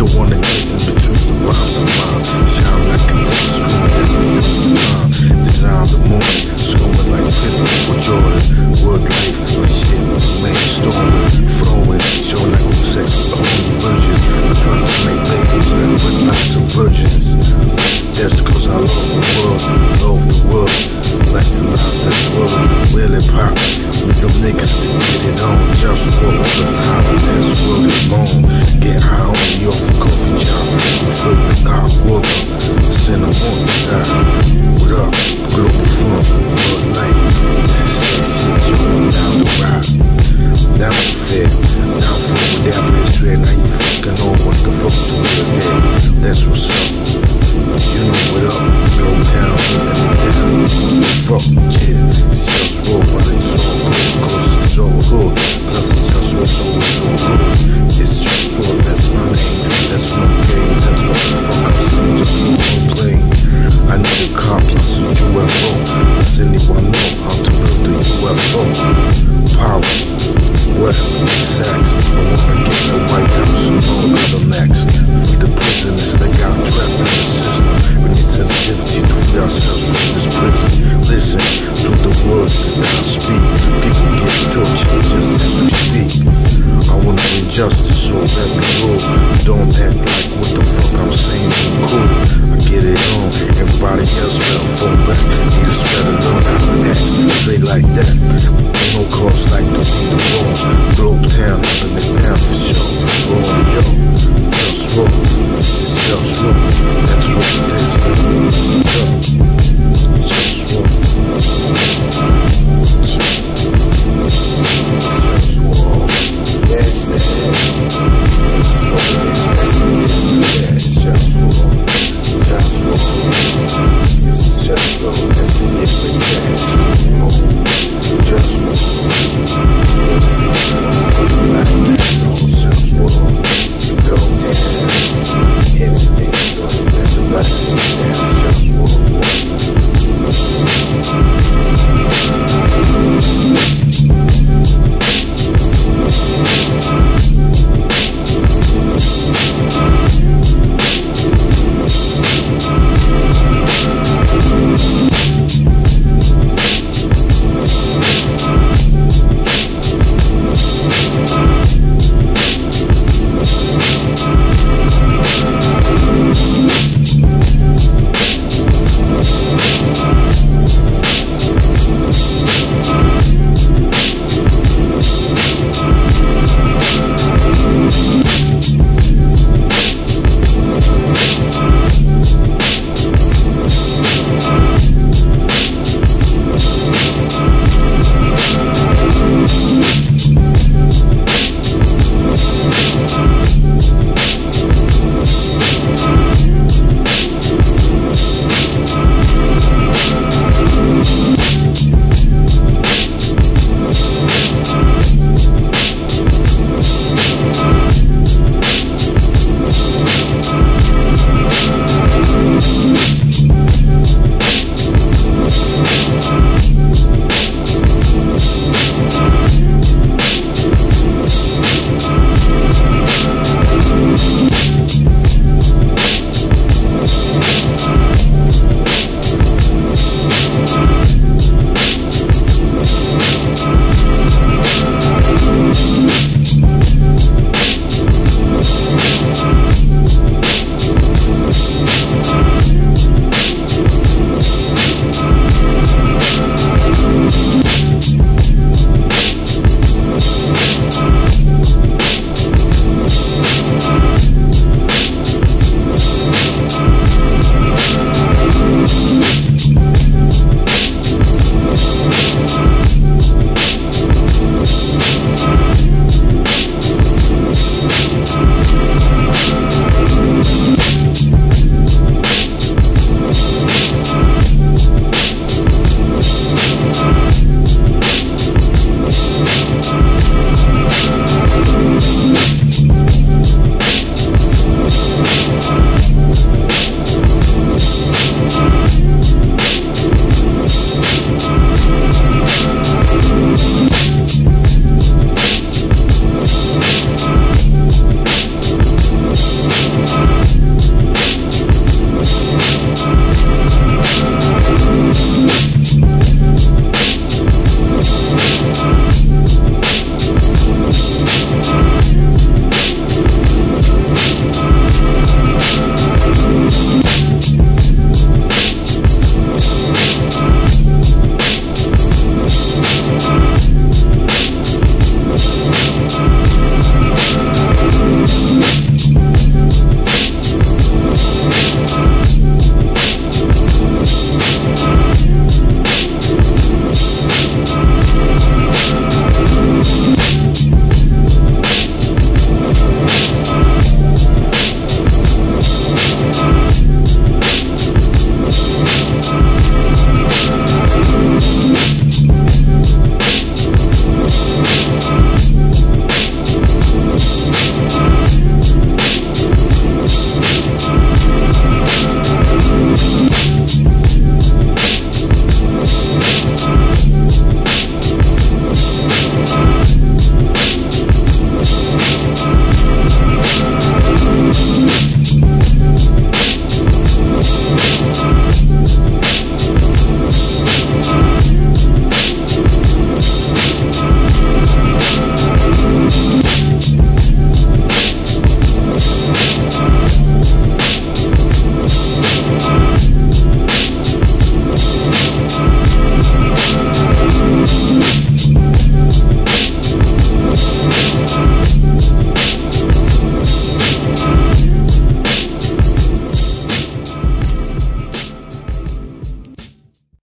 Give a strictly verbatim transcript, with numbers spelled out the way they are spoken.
Don't wanna get in between the rhymes and mine. Shine like a dick, scream that we use the design the moment, scoring like Pippen for Jordan. Word life, my shit, man storming, flowing, show like who's sex with the holy virgins. I try to make babies, but not some virgins. That's cause I love the world, love the world. Like the life that's world, really pop. With them niggas that get it on, just walk on the top, that's world is bone. Get high on the off a coffee job, we fill with hot water, send them on the side. What up, Globalfirm, good life, this is that shit, you on down the ride. Down the fair, down for whatever it's straight, now you fucking know what the fuck the real day. That's what's up, you know what up, slow down, let me down. Fuck, yeah, it's just war, but it's all good, cause it's so good. Plus it's just war, so it's so good. It's just war, that's my name, that's no game, that's what the fuck I say, just no play. I need a car plus a U F O. Does anyone know how to build a U F O? Power, well, sex, I wanna get the White House and all other next. Free the prisoners that got trapped in the system. We need sensitivity to free ourselves from this prison. Listen to the words that I speak. People get tortured just as we speak. I wanna bring justice, so let me rule. Don't act like what the fuck I'm saying is cool. I get it on, everybody else